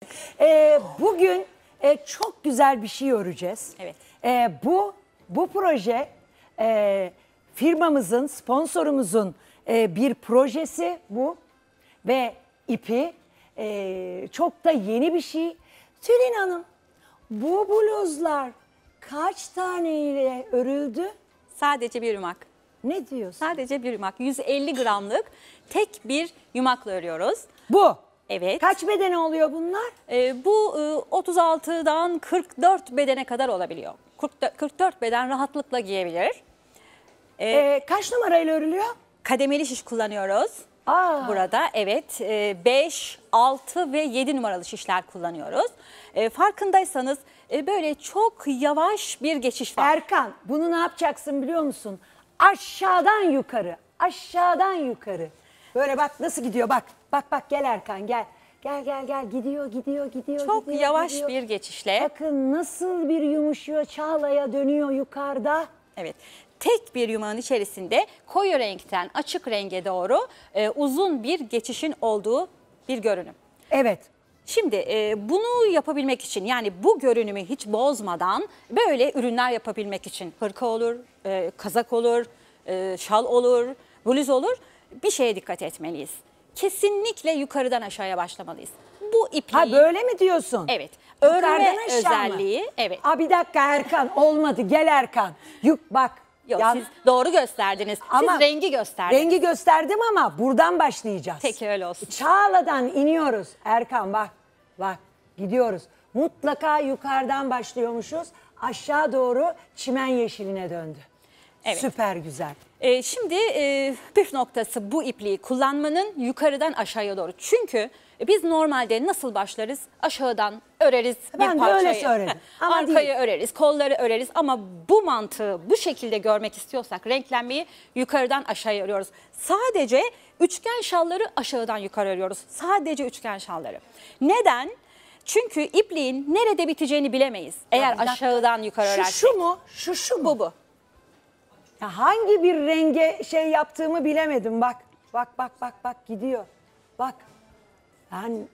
Bugün çok güzel bir şey öreceğiz. Evet. Bu proje firmamızın, sponsorumuzun bir projesi bu ve ipi çok da yeni bir şey. Tülin Hanım, bu bluzlar kaç taneyle örüldü? Sadece bir yumak. Ne diyorsun? Sadece bir yumak. 150 gramlık tek bir yumakla örüyoruz. Bu. Evet. Kaç bedeni oluyor bunlar? Bu 36'dan 44 bedene kadar olabiliyor. 44 beden rahatlıkla giyebilir. Kaç numarayla örülüyor? Kademeli şiş kullanıyoruz. Burada evet 5, 6 ve 7 numaralı şişler kullanıyoruz. Farkındaysanız böyle çok yavaş bir geçiş var. Erkan, bunu ne yapacaksın biliyor musun? Aşağıdan yukarı, aşağıdan yukarı. Böyle bak nasıl gidiyor, bak. Bak gel Erkan, gel. Gel gidiyor. Çok gidiyor, yavaş gidiyor. bir geçişle. Bakın nasıl bir yumuşuyor, çağlaya dönüyor yukarıda. Evet. Tek bir yumağın içerisinde koyu renkten açık renge doğru uzun bir geçişin olduğu bir görünüm. Evet. Şimdi bunu yapabilmek için, yani bu görünümü hiç bozmadan böyle ürünler yapabilmek için hırka olur, kazak olur, şal olur, bluz olur, bir şeye dikkat etmeliyiz. Kesinlikle yukarıdan aşağıya başlamalıyız. Bu ipliği... Ha böyle mi diyorsun? Evet. Yukarıdan Örme aşağı özelliği. mı? Evet. Bir dakika Erkan, olmadı, gel Erkan. Bak. Yok, siz doğru gösterdiniz. Siz rengi gösterdiniz. Rengi gösterdim ama buradan başlayacağız. Peki öyle olsun. Çağladan iniyoruz. Erkan bak gidiyoruz. Mutlaka yukarıdan başlıyormuşuz. Aşağı doğru çimen yeşiline döndü. Evet. Süper güzel. Şimdi püf noktası bu ipliği kullanmanın yukarıdan aşağıya doğru. Çünkü biz normalde nasıl başlarız? Aşağıdan öreriz bir Ben de parçayı. öyle söyledim. Ama Arkayı değil. öreriz, kolları öreriz ama bu mantığı bu şekilde görmek istiyorsak renklenmeyi yukarıdan aşağıya örüyoruz. Sadece üçgen şalları aşağıdan yukarı örüyoruz. Sadece üçgen şalları. Neden? Çünkü ipliğin nerede biteceğini bilemeyiz. Eğer aşağıdan yukarı örersek. Şu mu? Şu mu? Bu. Ya hangi bir renge şey yaptığımı bilemedim. Bak gidiyor. Bak. Ben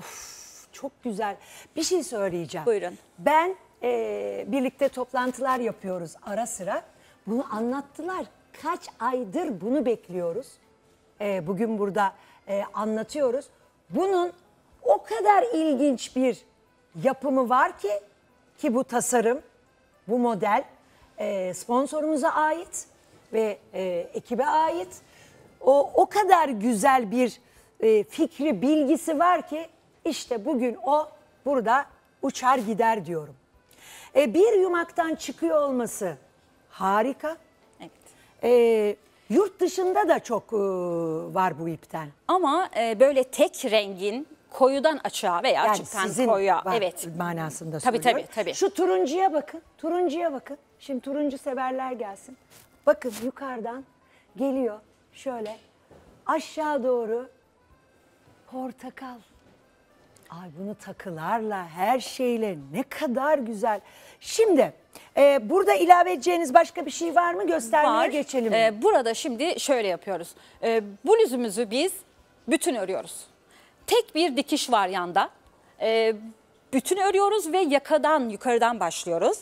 çok güzel. Bir şey söyleyeceğim. Buyurun. Ben birlikte toplantılar yapıyoruz ara sıra. Bunu anlattılar. Kaç aydır bunu bekliyoruz. Bugün burada anlatıyoruz. Bunun o kadar ilginç bir yapımı var ki bu tasarım, bu model sponsorumuza ait ve ekibe ait. O kadar güzel bir fikri, bilgisi var ki işte bugün o burada uçar gider diyorum. Bir yumaktan çıkıyor olması harika. Evet. Yurt dışında da çok var bu ipten. Ama böyle tek rengin koyudan açığa veya Yani açıktan sizin koyuya evet manasında Tabii, söylüyorum. tabii. Şu turuncuya bakın. Turuncuya bakın. Şimdi turuncu severler gelsin. Bakın yukarıdan geliyor şöyle aşağı doğru portakal. Ay bunu takılarla her şeyle ne kadar güzel. Şimdi burada ilave edeceğiniz başka bir şey var mı? Göstermeye geçelim. Burada şimdi şöyle yapıyoruz. Bluzumuzu biz bütün örüyoruz. Tek bir dikiş var yanda. Bütün örüyoruz ve yakadan yukarıdan başlıyoruz.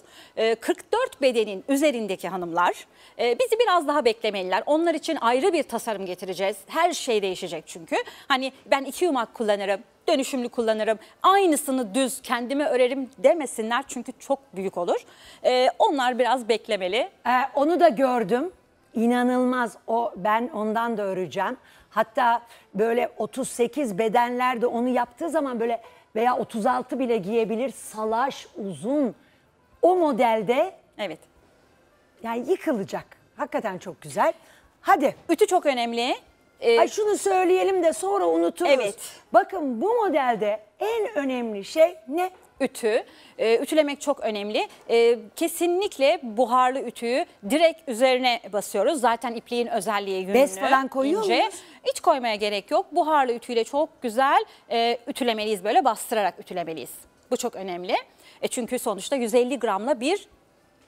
44 bedenin üzerindeki hanımlar bizi biraz daha beklemeliler. Onlar için ayrı bir tasarım getireceğiz. Her şey değişecek çünkü. Hani ben 2 yumak kullanırım, dönüşümlü kullanırım, aynısını düz kendime örerim demesinler çünkü çok büyük olur. Onlar biraz beklemeli. Onu da gördüm. İnanılmaz. Ben ondan da öreceğim. Hatta böyle 38 bedenlerde onu yaptığı zaman böyle veya 36 bile giyebilir. Salaş, uzun. O modelde Evet. yani yıkılacak. Hakikaten çok güzel. Hadi. Ütü çok önemli. Şunu söyleyelim de sonra unuturuz. Evet. Bakın bu modelde en önemli şey ne? Ütü. Ütülemek çok önemli. Kesinlikle buharlı ütüyü direkt üzerine basıyoruz. Zaten ipliğin özelliği yünlü. Bez falan koyuyor muyuz? Hiç koymaya gerek yok. Buharlı ütüyle çok güzel ütülemeliyiz, böyle bastırarak ütülemeliyiz. Bu çok önemli. Çünkü sonuçta 150 gramla bir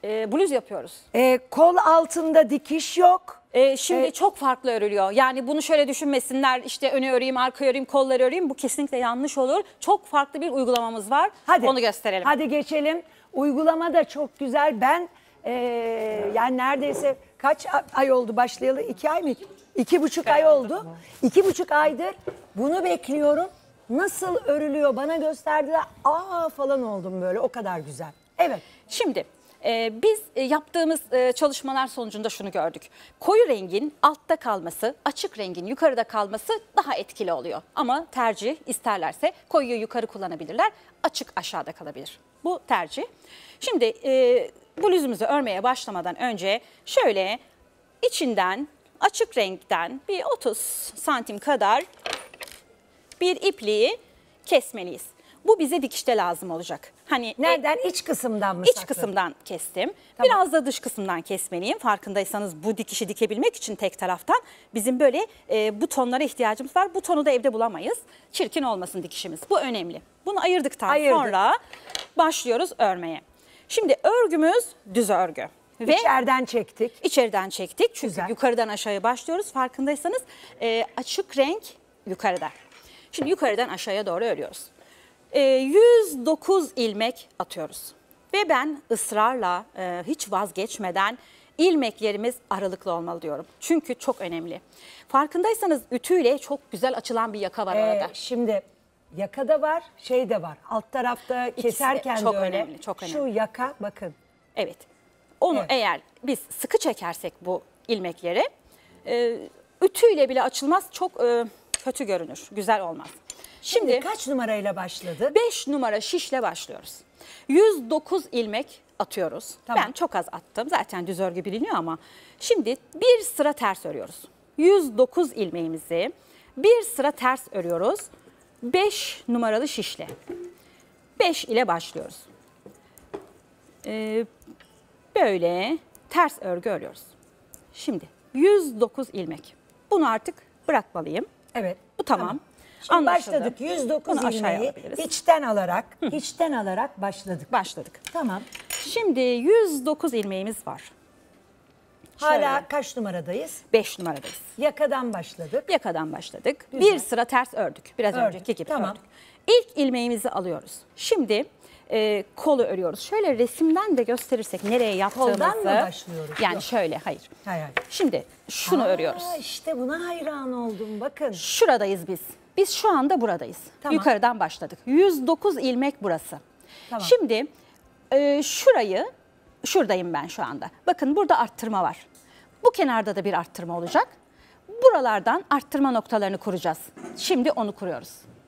bluz yapıyoruz. Kol altında dikiş yok. Şimdi çok farklı örülüyor. Yani bunu şöyle düşünmesinler, işte öne öreyim, arka öreyim, kolları öreyim. Bu kesinlikle yanlış olur. Çok farklı bir uygulamamız var. Hadi. Onu gösterelim. Hadi geçelim. Uygulama da çok güzel. Ben yani neredeyse kaç ay oldu başlayalı? 2 ay mı? 2,5 ay oldu. 2,5 aydır bunu bekliyorum. Nasıl örülüyor bana gösterdiler. Aa falan oldum böyle, o kadar güzel. Evet. Şimdi biz yaptığımız çalışmalar sonucunda şunu gördük. Koyu rengin altta kalması, açık rengin yukarıda kalması daha etkili oluyor. Ama tercih isterlerse koyuyu yukarı kullanabilirler, açık aşağıda kalabilir. Bu tercih. Şimdi bluzumuzu örmeye başlamadan önce şöyle içinden açık renkten bir 30 santim kadar bir ipliği kesmeliyiz. Bu bize dikişte lazım olacak. Hani Nereden? İç kısımdan mı İç sakladın? kısımdan kestim. Tamam. Biraz da dış kısımdan kesmeliyim. Farkındaysanız bu dikişi dikebilmek için tek taraftan bizim böyle butonlara ihtiyacımız var. Butonu da evde bulamayız. Çirkin olmasın dikişimiz. Bu önemli. Bunu ayırdıktan Ayırdık. sonra başlıyoruz örmeye. Şimdi örgümüz düz örgü. Ve İçeriden çektik. içeriden çektik. Çünkü Güzel. yukarıdan aşağıya başlıyoruz. Farkındaysanız açık renk yukarıda. Şimdi yukarıdan aşağıya doğru örüyoruz. 109 ilmek atıyoruz. Ve ben ısrarla hiç vazgeçmeden ilmeklerimiz aralıklı olmalı diyorum. Çünkü çok önemli. Farkındaysanız ütüyle çok güzel açılan bir yaka var orada. Şimdi yakada var, şey de var. Alt tarafta keserken çok de öyle. önemli, çok önemli. Şu yaka bakın. Evet. Onu Evet. eğer biz sıkı çekersek bu ilmekleri ütüyle bile açılmaz, çok kötü görünür, güzel olmaz. Şimdi kaç numarayla başladı? 5 numara şişle başlıyoruz. 109 ilmek atıyoruz. Tamam. Ben çok az attım. Zaten düz örgü biliniyor ama. Şimdi bir sıra ters örüyoruz. 109 ilmeğimizi bir sıra ters örüyoruz. 5 numaralı şişle. 5 ile başlıyoruz. Böyle ters örgü örüyoruz. Şimdi 109 ilmek. Bunu artık bırakmalıyım. Evet. Bu tamam. Şimdi Anlaşıldı. başladık 109 Bunu aşağıya ilmeği alabiliriz. içten alarak başladık. Başladık. Tamam. Şimdi 109 ilmeğimiz var. Hala Şöyle. kaç numaradayız? 5 numaradayız. Yakadan başladık. Yakadan başladık. Güzel. Bir sıra ters ördük. Biraz Ördük, önceki gibi tamam. ördük. İlk ilmeğimizi alıyoruz. Şimdi kolu örüyoruz. Şöyle resimden de gösterirsek nereye yaptığımızı. Koldan mı başlıyoruz? Yani Yok. şöyle, hayır. Hayır. Şimdi şunu örüyoruz. İşte buna hayran oldum bakın. Şuradayız biz. Biz şu anda buradayız. Tamam. Yukarıdan başladık. 109 ilmek burası. Tamam. Şimdi şuradayım ben şu anda. Bakın burada arttırma var. Bu kenarda da bir arttırma olacak. Buralardan arttırma noktalarını kuracağız. Şimdi onu kuruyoruz.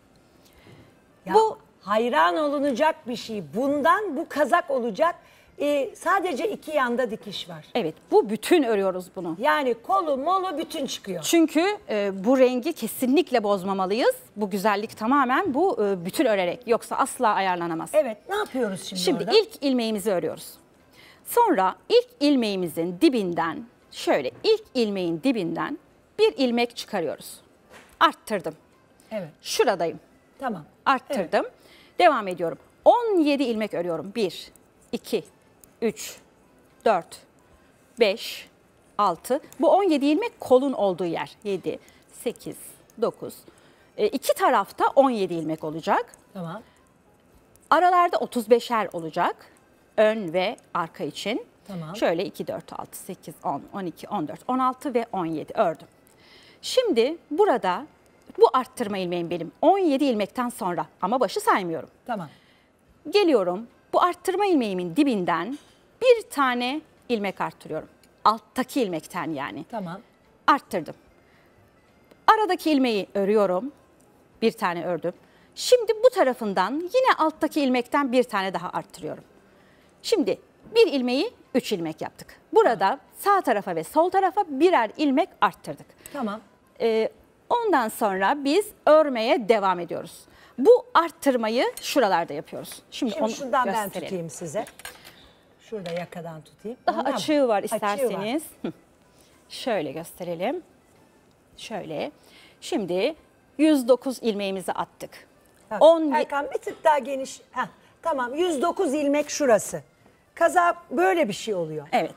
Ya, Bu hayran olunacak bir şey. Bundan bu kazak olacak. Sadece iki yanda dikiş var. evet, bu bütün örüyoruz bunu. Yani kolu molu bütün çıkıyor. Çünkü bu rengi kesinlikle bozmamalıyız. Bu güzellik tamamen bu bütün örerek. Yoksa asla ayarlanamaz. Evet, ne yapıyoruz şimdi orada? ilk ilmeğimizi örüyoruz. Sonra ilk ilmeğimizin dibinden ilk ilmeğin dibinden bir ilmek çıkarıyoruz. Arttırdım. Evet, Şuradayım. tamam. Arttırdım. Devam ediyorum. 17 ilmek örüyorum. 1, 2, 3, 4, 5, 6. Bu 17 ilmek kolun olduğu yer. 7, 8, 9. İki tarafta 17 ilmek olacak. Tamam. Aralarda 35'er olacak. Ön ve arka için. Tamam. Şöyle 2, 4, 6, 8, 10, 12, 14, 16 ve 17 ördüm. Şimdi burada bu arttırma ilmeğim benim. 17 ilmekten sonra ama başı saymıyorum. Tamam. Geliyorum, bu arttırma ilmeğimin dibinden bir tane ilmek arttırıyorum. Alttaki ilmekten yani. Tamam. Arttırdım. Aradaki ilmeği örüyorum. Bir tane ördüm. Şimdi bu tarafından yine alttaki ilmekten bir tane daha arttırıyorum. Şimdi bir ilmeği 3 ilmek yaptık. Burada sağ tarafa ve sol tarafa birer ilmek arttırdık. Tamam. Ondan sonra biz örmeye devam ediyoruz. Bu arttırmayı şuralarda yapıyoruz. Şimdi onu şundan ben gösterelim. tutayım size. Şurada yakadan tutayım. Daha Ondan mı? açığı var Açığı isterseniz. Şöyle gösterelim. Şöyle. Şimdi 109 ilmeğimizi attık. Bak, 10 Erkan bir tık daha geniş. Heh, tamam, 109 ilmek şurası. Kaza böyle bir şey oluyor. Evet.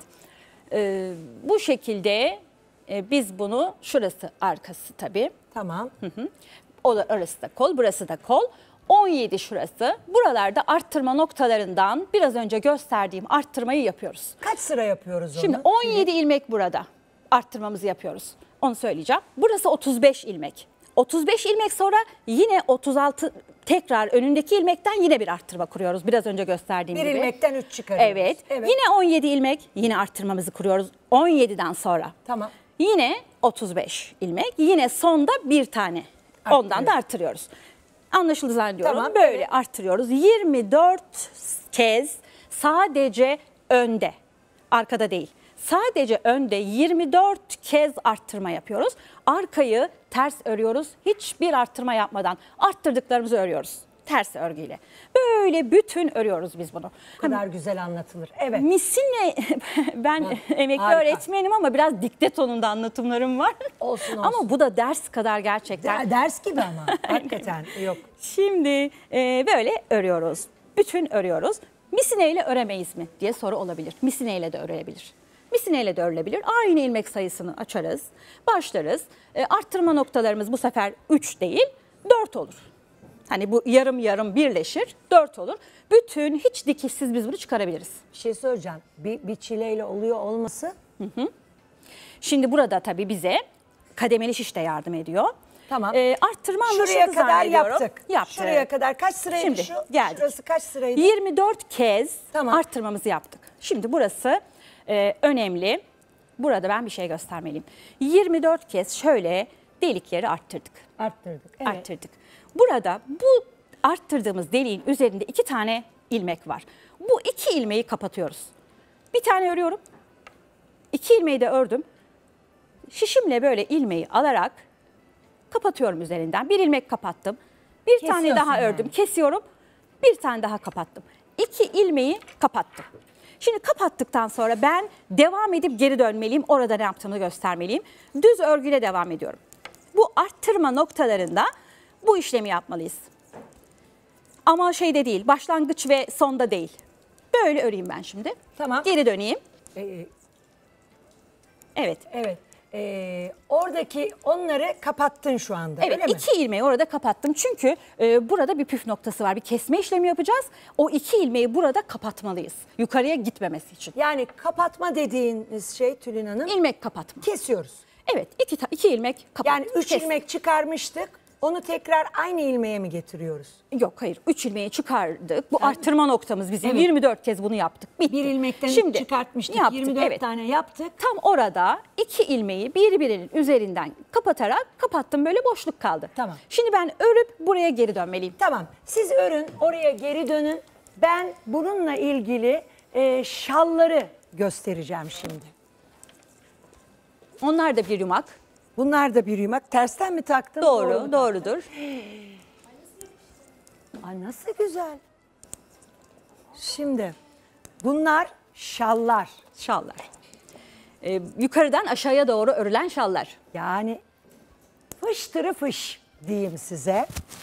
Bu şekilde biz bunu, şurası arkası tabii. Tamam. Orası da kol, burası da kol. 17 şurası. Buralarda arttırma noktalarından biraz önce gösterdiğim arttırmayı yapıyoruz. Kaç sıra yapıyoruz onu? Şimdi 17 ilmek burada arttırmamızı yapıyoruz. Onu söyleyeceğim. Burası 35 ilmek. 35 ilmek sonra yine 36, tekrar önündeki ilmekten yine bir arttırma kuruyoruz. Biraz önce gösterdiğim Bir gibi. ilmekten 3 çıkarıyoruz. Evet. Yine 17 ilmek, yine arttırmamızı kuruyoruz. 17'den sonra. Tamam. Yine 35 ilmek. Yine sonda bir tane. Ondan da arttırıyoruz. Anlaşıldı zannediyorum. Tamam, Böyle evet. arttırıyoruz. 24 kez sadece önde. Arkada değil. Sadece önde 24 kez arttırma yapıyoruz. Arkayı ters örüyoruz. Hiçbir arttırma yapmadan arttırdıklarımızı örüyoruz. Ters örgüyle. Böyle bütün örüyoruz biz bunu. Bu kadar güzel anlatılır. Evet. Misine ben emekli harika. öğretmenim ama biraz dikte tonunda anlatımlarım var. Olsun, olsun. Ama bu da ders kadar gerçekten. Ders gibi ama. Hakikaten yok. Şimdi böyle örüyoruz. Bütün örüyoruz. Misineyle öremeyiz mi diye soru olabilir. Misineyle de örülebilir. Misineyle de örülebilir. Aynı ilmek sayısını açarız. Başlarız. Arttırma noktalarımız bu sefer 3 değil 4 olur. Hani bu yarım yarım birleşir 4 olur. Bütün hiç dikişsiz biz bunu çıkarabiliriz. Bir şey söyleyeceğim. Bir çileyle oluyor olması. Şimdi burada tabii bize kademeli şiş de yardım ediyor. Tamam. Arttırma Şuraya anlaşıldı kadar zannediyorum. yaptık. Yaptık. Şuraya kadar kaç sıraydı Şimdi şu? geldik. Şurası kaç sıraydı? 24 kez Tamam. arttırmamızı yaptık. Şimdi burası önemli. Burada ben bir şey göstermeliyim. 24 kez şöyle delikleri arttırdık. Arttırdık. Evet. Arttırdık. Burada bu arttırdığımız deliğin üzerinde 2 tane ilmek var. Bu 2 ilmeği kapatıyoruz. Bir tane örüyorum. 2 ilmeği de ördüm. Şişimle böyle ilmeği alarak kapatıyorum üzerinden. Bir ilmek kapattım. Bir tane Kesiyorsun daha yani. ördüm. Kesiyorum. Bir tane daha kapattım. 2 ilmeği kapattım. Şimdi kapattıktan sonra ben devam edip geri dönmeliyim. Orada ne yaptığımı göstermeliyim. Düz örgüyle devam ediyorum. Bu arttırma noktalarında bu işlemi yapmalıyız. Ama şeyde değil, başlangıç ve sonda değil. Böyle öreyim ben şimdi. Tamam. Geri döneyim. Ee, Evet. evet. Oradaki onları kapattın şu anda. Evet, öyle mi? 2 ilmeği orada kapattım. Çünkü burada bir püf noktası var. Bir kesme işlemi yapacağız. O 2 ilmeği burada kapatmalıyız. Yukarıya gitmemesi için. Yani kapatma dediğiniz şey Tülin Hanım. İlmek kapatma. Kesiyoruz. Evet, 2 ilmek kapattım. Yani 3 Kes. ilmek çıkarmıştık. Onu tekrar aynı ilmeğe mi getiriyoruz? Yok hayır, 3 ilmeği çıkardık. Bu arttırma noktamız bizim. Evet. 24 kez bunu yaptık. Bitti. Bir ilmekten Şimdi çıkartmıştık. yaptık, 24 evet. tane yaptık. Tam orada 2 ilmeği birbirinin üzerinden kapatarak kapattım. Böyle boşluk kaldı. Tamam. Şimdi ben örüp buraya geri dönmeliyim. Tamam. Siz örün, oraya geri dönün. Ben bununla ilgili şalları göstereceğim şimdi. Onlar da bir yumak. Bunlar da bir yumak. Tersten mi taktın? Doğru, mu doğrudur. Ay nasıl güzel. Şimdi bunlar şallar. Şallar. Yukarıdan aşağıya doğru örülen şallar. Yani fıştırı fış diyeyim size.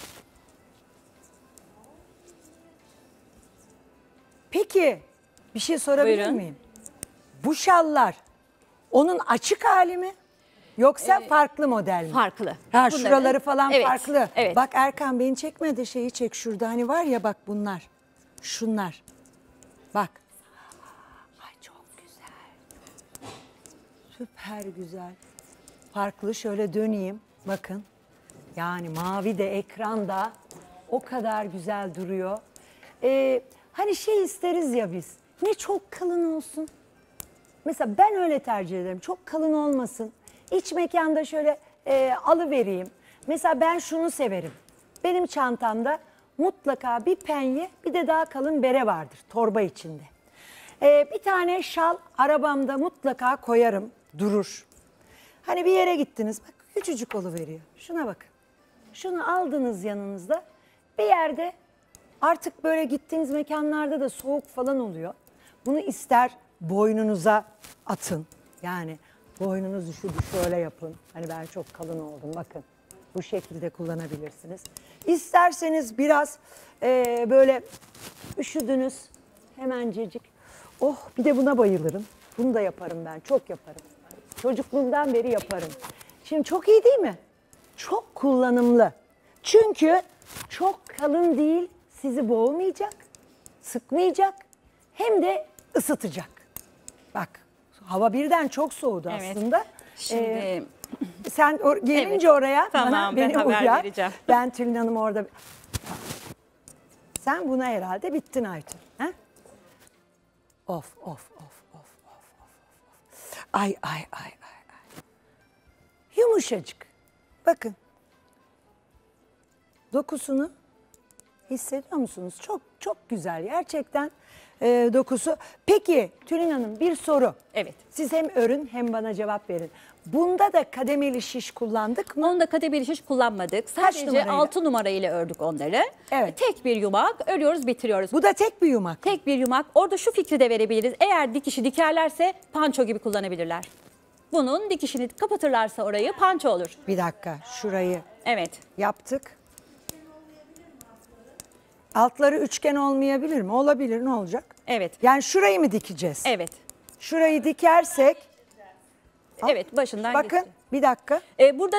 Peki bir şey sorabilir Buyurun. miyim? Bu şallar onun açık hali mi? Yoksa farklı model mi? Farklı. Ha Bunların- şuraları falan Evet, farklı. evet. Bak Erkan beni çekmedi, şeyi çek şurada, hani var ya bak bunlar. Şunlar. Bak. Ay çok güzel. Süper güzel. Farklı, şöyle döneyim. Bakın. Yani mavi de ekranda o kadar güzel duruyor. Hani şey isteriz ya biz. Ne çok kalın olsun. Mesela ben öyle tercih ederim. Çok kalın olmasın. İç mekanda şöyle alıvereyim. Mesela ben şunu severim. Benim çantamda mutlaka bir penye, bir de daha kalın bere vardır torba içinde. Bir tane şal arabamda mutlaka koyarım, durur. Hani bir yere gittiniz, bak küçücük oluveriyor. Şuna bakın. Şunu aldınız yanınızda. Bir yerde artık böyle gittiğiniz mekanlarda da soğuk falan oluyor. Bunu ister boynunuza atın. Yani boynunuz üşüdü şöyle yapın. Hani ben çok kalın oldum, bakın. Bu şekilde kullanabilirsiniz. İsterseniz biraz böyle üşüdünüz hemencecik. Oh, bir de buna bayılırım. Bunu da yaparım ben, çok yaparım. Çocukluğumdan beri yaparım. Şimdi çok iyi değil mi? Çok kullanımlı. Çünkü çok kalın değil, sizi boğmayacak, sıkmayacak, hem de ısıtacak. Bak, hava birden çok soğudu Evet. aslında. Şimdi Sen gelince Evet. oraya Tamam, bana ben beni haber uyar. vereceğim. Ben Tülin Hanım orada... Sen buna herhalde bittin Aytun. Ha? Of, of, of, of, of, of. Ay, ay, ay, ay, ay. Yumuşacık. Bakın. Dokusunu hissediyor musunuz? Çok, çok güzel gerçekten dokusu. Peki Tülin Hanım, bir soru. Evet. Siz hem örün hem bana cevap verin. Bunda da kademeli şiş kullandık mı? onda kademeli şiş kullanmadık. Kaç Sadece numarayla? 6 numara ile ördük onları. Evet. Tek bir yumak örüyoruz, bitiriyoruz. Bu da tek bir yumak. Tek bir yumak. Orada şu fikri de verebiliriz. Eğer dikişi dikerlerse panço gibi kullanabilirler. Bunun dikişini kapatırlarsa orayı panço olur. Bir dakika, şurayı Evet. yaptık. Altları üçgen olmayabilir mi? Olabilir, ne olacak? Evet. Yani şurayı mı dikeceğiz? Evet. Şurayı dikersek, Evet, başından bakın geçti. bir dakika. Burada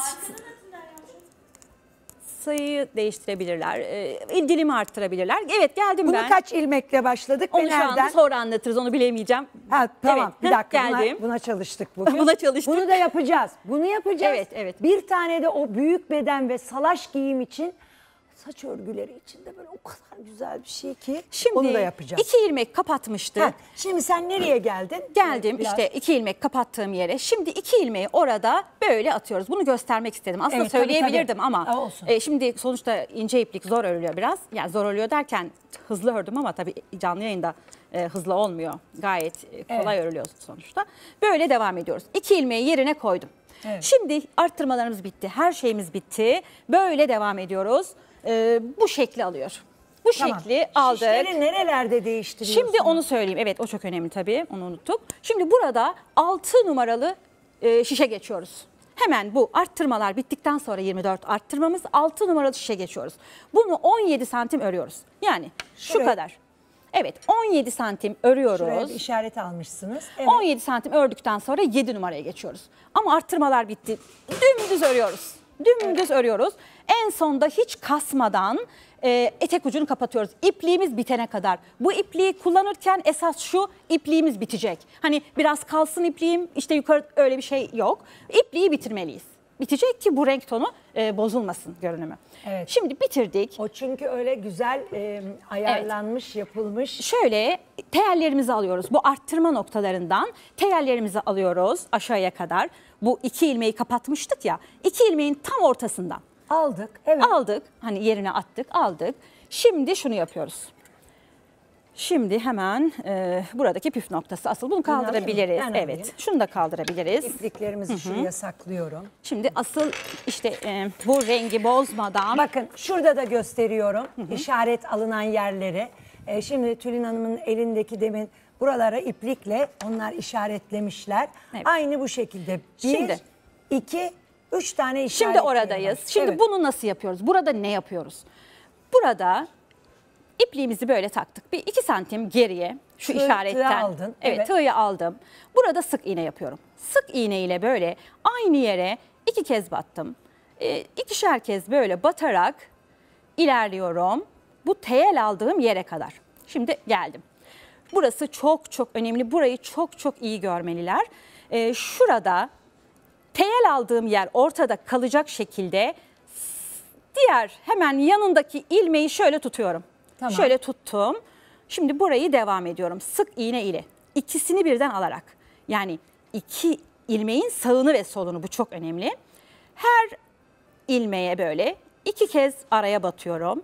sayıyı değiştirebilirler. Dilimi arttırabilirler. Evet, geldim Bunu ben. kaç ilmekle başladık Onu ve şu anda nereden? sonra anlatırız, onu bilemeyeceğim. Ha, tamam, Evet, bir dakika, geldim. buna çalıştık bugün. Buna çalıştık. Bunu da yapacağız. Bunu yapacağız. Evet, evet. Bir tane de o büyük beden ve salaş giyim için, saç örgüleri için de böyle o kadar güzel bir şey ki Şimdi onu da yapacağız. 2 ilmek kapatmıştık. Ha, şimdi sen nereye geldin? Geldim Biraz- işte 2 ilmek kapattığım yere. Şimdi 2 ilmeği orada böyle atıyoruz. Bunu göstermek istedim. Aslında Evet, tabii, söyleyebilirdim tabii. ama Olsun. Şimdi sonuçta ince iplik zor örülüyor biraz. Yani zor örülüyor derken hızlı ördüm ama tabii canlı yayında hızlı olmuyor. Gayet kolay örülüyor sonuçta. Böyle devam ediyoruz. 2 ilmeği yerine koydum. Evet. Şimdi arttırmalarımız bitti. Her şeyimiz bitti. Böyle devam ediyoruz. Bu şekli alıyor. Bu Tamam. şekli aldık. Şişleri nerelerde değiştiriyorsun? Şimdi onu söyleyeyim. Evet, o çok önemli tabii. Onu unuttuk. Şimdi burada 6 numaralı şişe geçiyoruz. Hemen bu arttırmalar bittikten sonra 24 arttırmamız 6 numaralı şişe geçiyoruz. Bunu 17 santim örüyoruz. Yani şu Şuraya- kadar. Evet, 17 santim örüyoruz. Şuraya bir işaret almışsınız. Evet. 17 santim ördükten sonra 7 numaraya geçiyoruz. Ama arttırmalar bitti. Dümdüz örüyoruz. Dümdüz örüyoruz. En sonda hiç kasmadan etek ucunu kapatıyoruz. İpliğimiz bitene kadar. Bu ipliği kullanırken esas şu, ipliğimiz bitecek. Hani biraz kalsın ipliğim, işte yukarı, öyle bir şey yok. İpliği bitirmeliyiz. Bitecek ki bu renk tonu bozulmasın görünümü. Evet. Şimdi bitirdik. O çünkü öyle güzel ayarlanmış, yapılmış. Şöyle teyellerimizi alıyoruz. Bu arttırma noktalarından teyellerimizi alıyoruz aşağıya kadar. Bu 2 ilmeği kapatmıştık ya. 2 ilmeğin tam ortasından Aldık. Evet. aldık. Hani yerine attık, aldık. Şimdi şunu yapıyoruz. Şimdi hemen buradaki püf noktası asıl. Bunu kaldırabiliriz. Ben alayım. Evet. Şunu da kaldırabiliriz. İpliklerimizi şuraya saklıyorum. Şimdi asıl işte bu rengi bozmadan. Bakın şurada da gösteriyorum işaret alınan yerleri. Şimdi Tülin Hanım'ın elindeki demin buralara iplikle onlar işaretlemişler. Evet. Aynı bu şekilde. Bir, Şimdi. 2, 3 tane işaret. Şimdi oradayız. Şimdi bunu nasıl yapıyoruz? Burada ne yapıyoruz? Burada ipliğimizi böyle taktık. Bir 2 santim geriye şu Tığ işaretten. aldın, Evet, evet. tığı aldım. Burada sık iğne yapıyorum. Sık iğne ile böyle aynı yere 2 kez battım. 2'şer kez böyle batarak ilerliyorum. Bu teyel aldığım yere kadar. Şimdi geldim. Burası çok çok önemli. Burayı çok çok iyi görmeliler. Şurada teyel aldığım yer ortada kalacak şekilde diğer hemen yanındaki ilmeği şöyle tutuyorum. Tamam. Şöyle tuttum. Şimdi burayı devam ediyorum. Sık iğne ile. İkisini birden alarak. Yani 2 ilmeğin sağını ve solunu, bu çok önemli. Her ilmeğe böyle 2 kez araya batıyorum.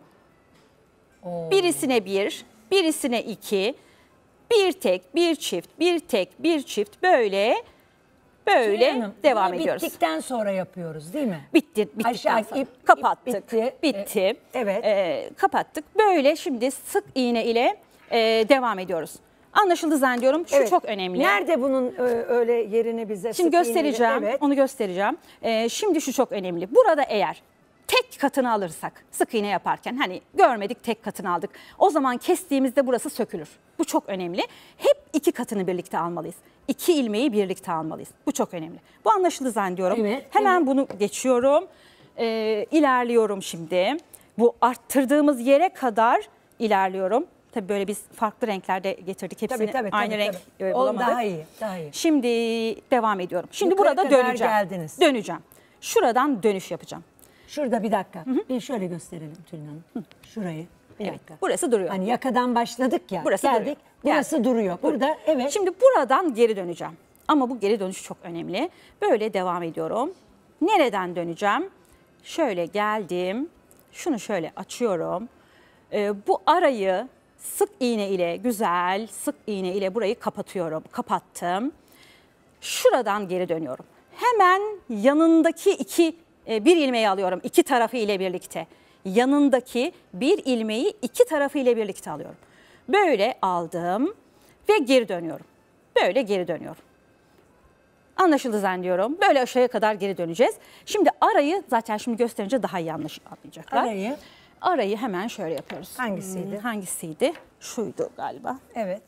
Birisine 1, birisine 2, bir tek, bir çift, bir tek, bir çift böyle Tülin Hanım, devam bunu ediyoruz. Bittikten sonra yapıyoruz değil mi? Bittikten Aşağı sonra ip kapattık. bitti. Bitti. Evet. Kapattık. Böyle şimdi sık iğne ile devam ediyoruz. Anlaşıldı zannediyorum. Şu Evet. çok önemli. Nerede bunun öyle yerini bize Şimdi sık iğneyle- göstereceğim. Evet. Onu göstereceğim. Şimdi şu çok önemli. Burada eğer tek katını alırsak sık iğne yaparken hani görmedik tek katını aldık. O zaman kestiğimizde burası sökülür. Bu çok önemli. Hep 2 katını birlikte almalıyız. 2 ilmeği birlikte almalıyız. Bu çok önemli. Bu anlaşıldı zannediyorum. Evet, Hemen bunu geçiyorum. İlerliyorum şimdi. Bu arttırdığımız yere kadar ilerliyorum. Tabii böyle biz farklı renklerde getirdik. Hepsini aynı renk bulamadık. Daha iyi, daha iyi. Şimdi devam ediyorum. Şimdi Yukarı burada kadar döneceğim. geldiniz. Döneceğim. Şuradan dönüş yapacağım. Şurada bir dakika. Bir şöyle gösterelim Tülin Hanım. Şurayı. Bir Evet. dakika. Burası duruyor. Hani yakadan başladık ya. Burası geldik. duruyor. Burası duruyor. Burada evet. Şimdi buradan geri döneceğim. Ama bu geri dönüş çok önemli. Böyle devam ediyorum. Nereden döneceğim? Şöyle geldim. Şunu şöyle açıyorum. Bu arayı sık iğne ile güzel sık iğne ile burayı kapatıyorum. Kapattım. Şuradan geri dönüyorum. Hemen yanındaki bir ilmeği alıyorum. 2 tarafı ile birlikte. Yanındaki bir ilmeği 2 tarafı ile birlikte alıyorum. Böyle aldım ve geri dönüyorum. Böyle geri dönüyorum. Anlaşıldı zannediyorum. Böyle aşağıya kadar geri döneceğiz. Şimdi arayı zaten şimdi gösterince daha iyi anlayacaklar. Arayı hemen şöyle yapıyoruz. Hangisiydi? Hangisiydi? Şuydu galiba. Evet.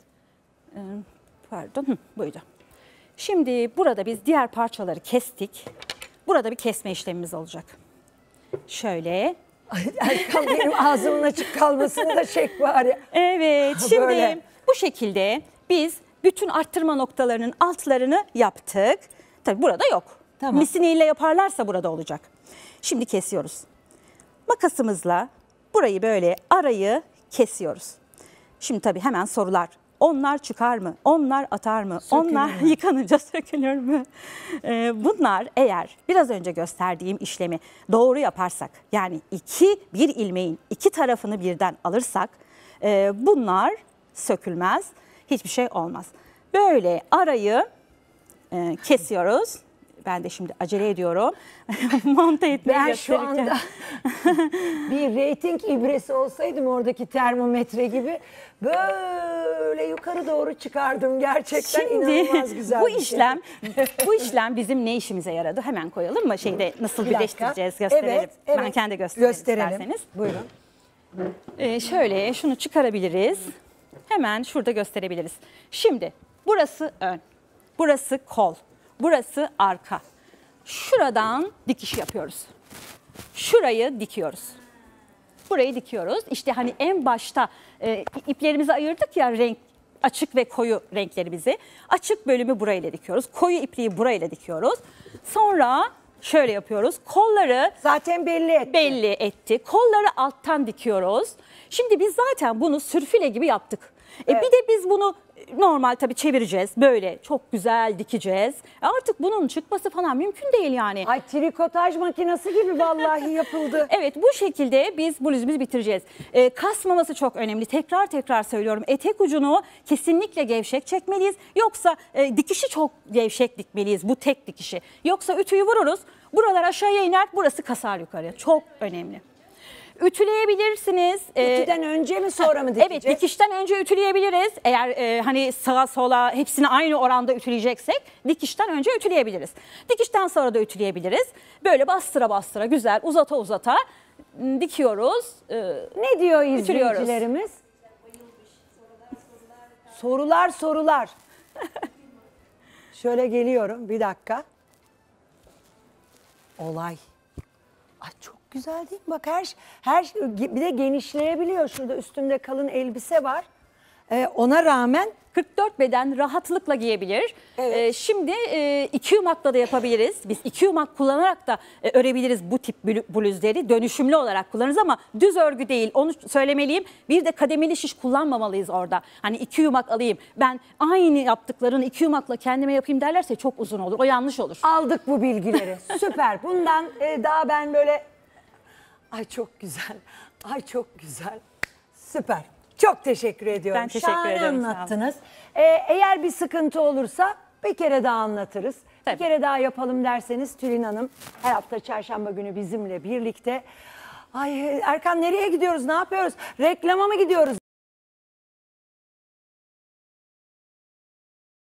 Pardon, buydu. Şimdi burada biz diğer parçaları kestik. Burada bir kesme işlemimiz olacak. Şöyle. Erkan benim ağzımın açık kalmasını da çek bari. Evet, şimdi Böyle. bu şekilde biz bütün arttırma noktalarının altlarını yaptık. Tabii burada yok. Tamam. Misiniyle yaparlarsa burada olacak. Şimdi kesiyoruz. Makasımızla burayı böyle arayı kesiyoruz. Şimdi tabii hemen sorular. Onlar çıkar mı? Onlar atar mı? Sökülür Onlar mü? yıkanınca sökülür mü? Bunlar eğer biraz önce gösterdiğim işlemi doğru yaparsak, yani bir ilmeğin 2 tarafını birden alırsak bunlar sökülmez. Hiçbir şey olmaz. Böyle arayı kesiyoruz. Ben de şimdi acele ediyorum. Monte etmeyi Ben şu gösterirken. anda bir reyting ibresi olsaydım oradaki termometre gibi böyle yukarı doğru çıkardım. Gerçekten inanılmaz güzel bu bir şey. bu işlem bizim ne işimize yaradı? Hemen koyalım mı? Şeyde nasıl Bir dakika. birleştireceğiz gösterelim. Evet, evet. Ben kendi göstereyim Gösterelim. isterseniz. Buyurun. Şöyle şunu çıkarabiliriz. Hemen şurada gösterebiliriz. Şimdi burası ön, burası kol, burası arka. Şuradan dikiş yapıyoruz. Şurayı dikiyoruz. Burayı dikiyoruz. İşte hani en başta iplerimizi ayırdık ya, renk açık ve koyu renklerimizi. Açık bölümü burayla dikiyoruz. Koyu ipliği burayla dikiyoruz. Sonra şöyle yapıyoruz. Kolları Zaten belli etti. Kolları alttan dikiyoruz. Şimdi biz zaten bunu sürfüle gibi yaptık. Evet. Bir de biz bunu normal tabii çevireceğiz. Böyle çok güzel dikeceğiz. Artık bunun çıkması falan mümkün değil yani. Ay trikotaj makinesi gibi vallahi yapıldı. Evet, bu şekilde biz bluzumuzu bitireceğiz. Kasmaması çok önemli. Tekrar söylüyorum. Etek ucunu kesinlikle gevşek çekmeliyiz. Yoksa dikişi çok gevşek dikmeliyiz. Bu tek dikişi. Yoksa ütüyü vururuz. Buralar aşağıya iner. Burası kasar yukarıya. Çok önemli. Ütüleyebilirsiniz. Ütüden önce mi sonra mı dikeceğiz? Evet, dikişten önce ütüleyebiliriz. Eğer hani sağa sola hepsini aynı oranda ütüleyeceksek dikişten önce ütüleyebiliriz. Dikişten sonra da ütüleyebiliriz. Böyle bastıra güzel uzata dikiyoruz. Ne diyor Ütülüyoruz. izleyicilerimiz? Sorular. Şöyle geliyorum bir dakika. Olay. Ay çok güzel değil mi? Bak her bir de genişleyebiliyor. Şurada üstümde kalın elbise var. Ona rağmen 44 beden rahatlıkla giyebilir. Evet. Şimdi 2 yumakla da yapabiliriz. Biz 2 yumak kullanarak da örebiliriz bu tip bluzları. Dönüşümlü olarak kullanırız ama düz örgü değil. Onu söylemeliyim. Bir de kademeli şiş kullanmamalıyız orada. Hani 2 yumak alayım. Ben aynı yaptıklarını 2 yumakla kendime yapayım derlerse çok uzun olur. O yanlış olur. aldık bu bilgileri. Süper. Bundan daha ben böyle ay çok güzel. Ay çok güzel. Süper. Çok teşekkür ediyorum. Ben teşekkür Şahane ederim, sağ olun. anlattınız. Eğer bir sıkıntı olursa bir kere daha anlatırız. Tabii. Bir kere daha yapalım derseniz Tülin Hanım her hafta çarşamba günü bizimle birlikte. Ay Erkan nereye gidiyoruz? Ne yapıyoruz? Reklama mı gidiyoruz?